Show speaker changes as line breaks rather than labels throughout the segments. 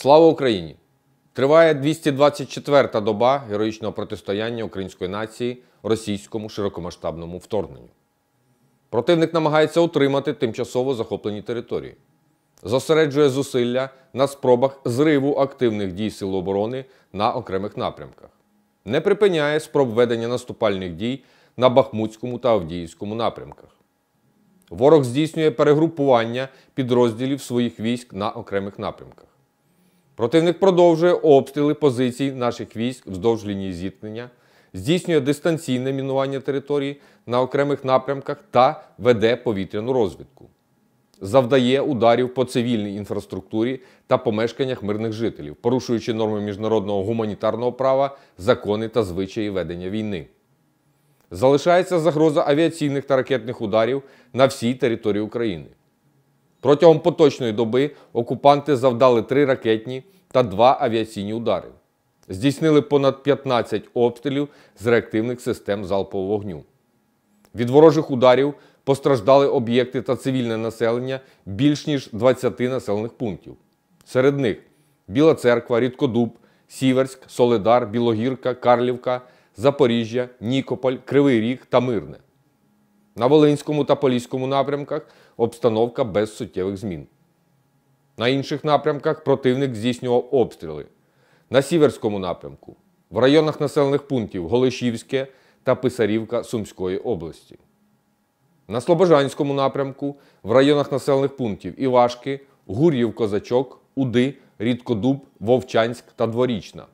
Слава Україні! Триває 224-та доба героїчного протистояння української нації російському широкомасштабному вторгненню. Противник намагається утримати тимчасово захоплені території. Зосереджує зусилля на спробах зриву активних дій Сил оборони на окремих напрямках. Не припиняє спроб ведення наступальних дій на Бахмутському та Авдіївському напрямках. Ворог здійснює перегрупування підрозділів своїх військ на окремих напрямках. Противник продовжує обстріли позицій наших військ вздовж лінії зіткнення, здійснює дистанційне мінування території на окремих напрямках та веде повітряну розвідку. Завдає ударів по цивільній інфраструктурі та помешканнях мирних жителів, порушуючи норми міжнародного гуманітарного права, закони та звичаї ведення війни. Залишається загроза авіаційних та ракетних ударів на всій території України. Протягом поточної доби окупанти завдали 3 ракетні та 2 авіаційні удари. Здійснили понад 15 обстрілів з реактивних систем залпового вогню. Від ворожих ударів постраждали об'єкти та цивільне населення більш ніж 20 населених пунктів. Серед них Біла Церква, Рідкодуб, Сіверськ, Солидар, Білогірка, Карлівка, Запоріжжя, Нікополь, Кривий Ріг та Мирне. На Волинському та Поліському напрямках обстановка без суттєвих змін. На інших напрямках противник здійснював обстріли. На Сіверському напрямку, в районах населених пунктів Голишівське та Писарівка Сумської області. На Слобожанському напрямку, в районах населених пунктів Івашки, Гур'їв, Козачок, Уди, Рідкодуб, Вовчанськ та Дворічна.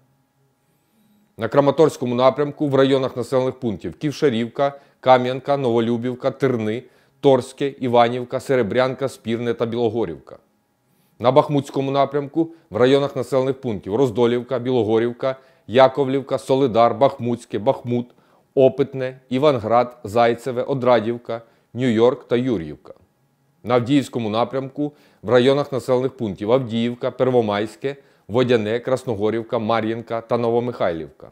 На Краматорському напрямку, в районах населених пунктів Ківшарівка, Кам'янка, Новолюбівка, Терни, Торське, Іванівка, Серебрянка, Спірне та Білогорівка. На Бахмутському напрямку, в районах населених пунктів Роздолівка, Білогорівка, Яковлівка, Солидар, Бахмутське, Бахмут, Опитне, Іванград, Зайцеве, Одрадівка, Нью-Йорк та Юр'ївка. На Авдіївському напрямку, в районах населених пунктів Авдіївка, Первомайське, Водяне, Красногорівка, Мар'їнка та Новомихайлівка.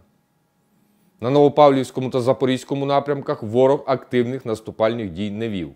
На Новопавлівському та Запорізькому напрямках ворог активних наступальних дій не вів.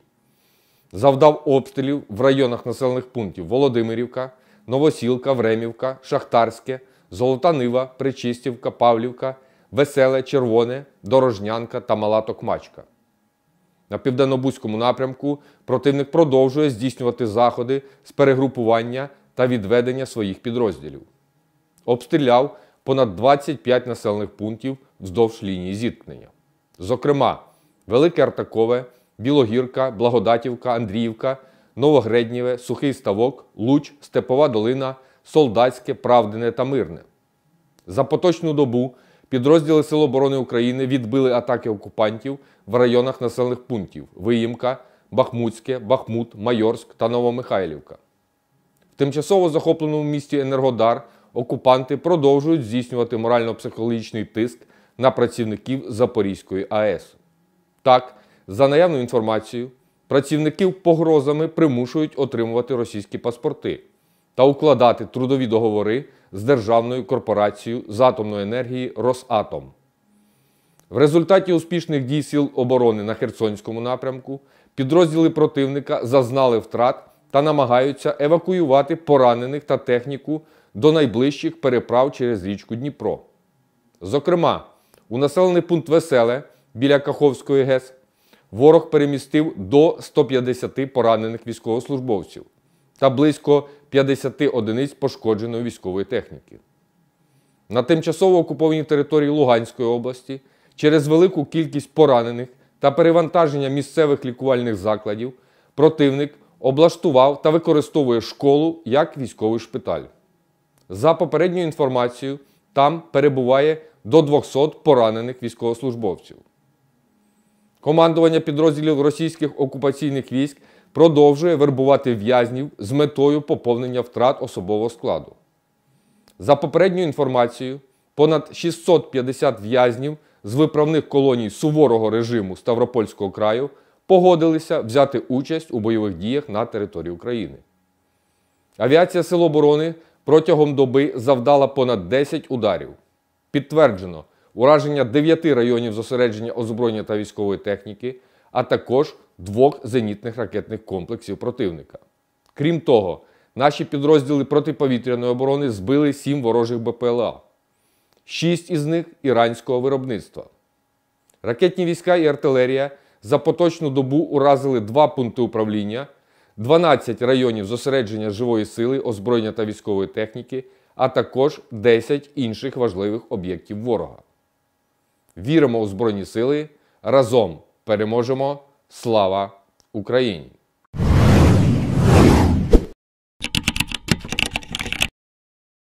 Завдав обстрілів в районах населених пунктів Володимирівка, Новосілка, Времівка, Шахтарське, Золота Нива, Причистівка, Павлівка, Веселе, Червоне, Дорожнянка та Мала Токмачка. На Південно-Бузькому напрямку противник продовжує здійснювати заходи з перегрупування та відведення своїх підрозділів. Обстріляв понад 25 населених пунктів вздовж лінії зіткнення. Зокрема, Велике Артакове, Білогірка, Благодатівка, Андріївка, Новогреднєве, Сухий Ставок, Луч, Степова Долина, Солдатське, Правдине та Мирне. За поточну добу підрозділи Сил оборони України відбили атаки окупантів в районах населених пунктів Виїмка, Бахмутське, Бахмут, Майорськ та Новомихайлівка. В тимчасово захопленому місті Енергодар окупанти продовжують здійснювати морально-психологічний тиск на працівників Запорізької АЕС. Так, за наявною інформацією, працівників погрозами примушують отримувати російські паспорти та укладати трудові договори з державною корпорацією з атомної енергії «Росатом». В результаті успішних дій Сил оборони на Херсонському напрямку підрозділи противника зазнали втрат та намагаються евакуювати поранених та техніку до найближчих переправ через річку Дніпро. Зокрема, у населений пункт Веселе біля Каховської ГЕС ворог перемістив до 150 поранених військовослужбовців та близько 50 одиниць пошкодженої військової техніки. На тимчасово окупованій території Луганської області через велику кількість поранених та перевантаження місцевих лікувальних закладів противник облаштував та використовує школу як військовий шпиталь. За попередньою інформацією, там перебуває до 200 поранених військовослужбовців. Командування підрозділів російських окупаційних військ продовжує вербувати в'язнів з метою поповнення втрат особового складу. За попередньою інформацією, понад 650 в'язнів з виправних колоній суворого режиму Ставропольського краю погодилися взяти участь у бойових діях на території України. Авіація Сил оборони протягом доби завдала понад 10 ударів. Підтверджено ураження 9 районів зосередження озброєння та військової техніки, а також 2 зенітних ракетних комплексів противника. Крім того, наші підрозділи протиповітряної оборони збили 7 ворожих БПЛА. 6 із них іранського виробництва. Ракетні війська і артилерія за поточну добу уразили 2 пункти управління, 12 районів зосередження живої сили, озброєння та військової техніки, а також 10 інших важливих об'єктів ворога. Віримо у Збройні сили, разом переможемо! Слава Україні!